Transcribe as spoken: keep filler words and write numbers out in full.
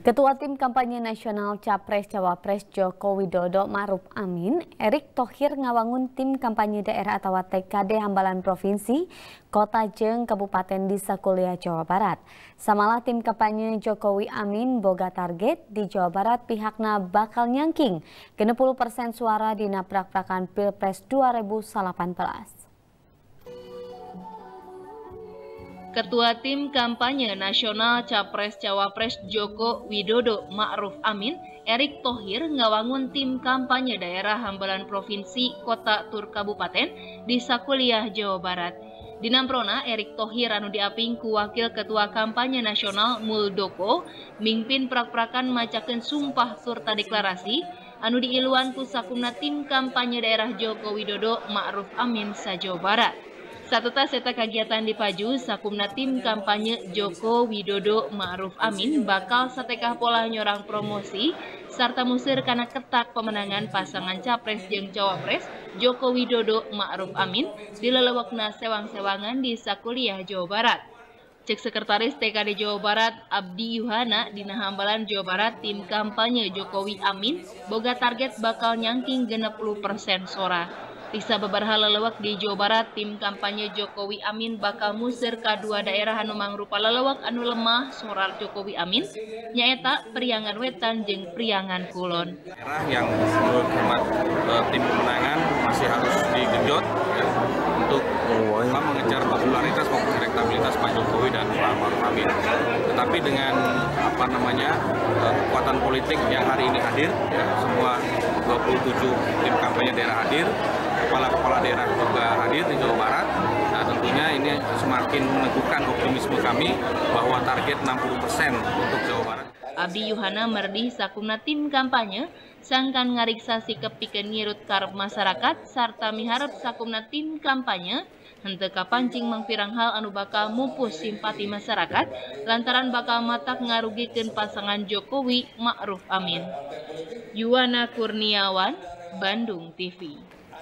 Ketua Tim Kampanye Nasional Capres Cawapres Joko Widodo Ma'ruf Amin, Erick Thohir ngawangun tim kampanye daerah atau T K D Hambalan Provinsi, Kota jeung Kabupaten di Sakuliah Jawa Barat. Samalah tim kampanye Jokowi Amin boga target di Jawa Barat pihakna bakal nyangking genep puluh persen suara dina prak-prakan Pilpres dua ribu delapan belas. Ketua Tim Kampanye Nasional Capres Cawapres Joko Widodo Ma'ruf Amin, Erick Thohir ngawangun tim kampanye daerah Hambalan Provinsi Kota tur Kabupaten di Sakuliah Jawa Barat. Dinamprona Erick Thohir anu diaping ku Wakil Ketua Kampanye Nasional Muldoko mimpin prak-prakan macakeun sumpah serta deklarasi anu diiluan ku sakumna tim kampanye daerah Joko Widodo Ma'ruf Amin sa Jawa Barat. Satuta seta kegiatan dipaju sakumna tim kampanye Joko Widodo Ma'ruf Amin bakal satekah pola nyorang promosi sarta musir kana ketak pemenangan pasangan capres jeung cawapres Joko Widodo Ma'ruf Amin di lelewekna sewang-sewangan di Sakuliah Jawa Barat. Cek Sekretaris T K D Jawa Barat Abdi Yuhana dina Hambalan Jawa Barat tim kampanye Jokowi Amin boga target bakal nyangking genep puluh persen suara. Bisa beberapa lelewak di Jawa Barat, tim kampanye Jokowi Amin bakal musir ka dua daerah anu mangrupa lelewak anu lemah suara Jokowi Amin, nyaeta Priangan Wetan jeung Priangan Kulon. Daerah yang menurut hemat uh, tim pemenangan masih harus digenjot ya, untuk uh, mengejar popularitas maupun elektabilitas Pak Jokowi dan Pak Ma'ruf Amin. Tetapi dengan apa namanya uh, kekuatan politik yang hari ini hadir, ya, semua dua puluh tujuh tim kampanye daerah hadir. Kepala-kepala daerah juga hadir di Jawa Barat. Nah, tentunya ini semakin meneguhkan optimisme kami bahwa target enam puluh persen untuk Jawa Barat. Abdi Yuhana merdih sakumna tim kampanye sangkan ngariksa sikep pikeun ngirut karep masyarakat sarta miharep sakumna tim kampanye henteu kapancing mangpirang hal anu bakal mupus simpati masyarakat lantaran bakal matak ngarugikeun pasangan Jokowi Ma'ruf Amin. Yuwana Kurniawan, Bandung T V.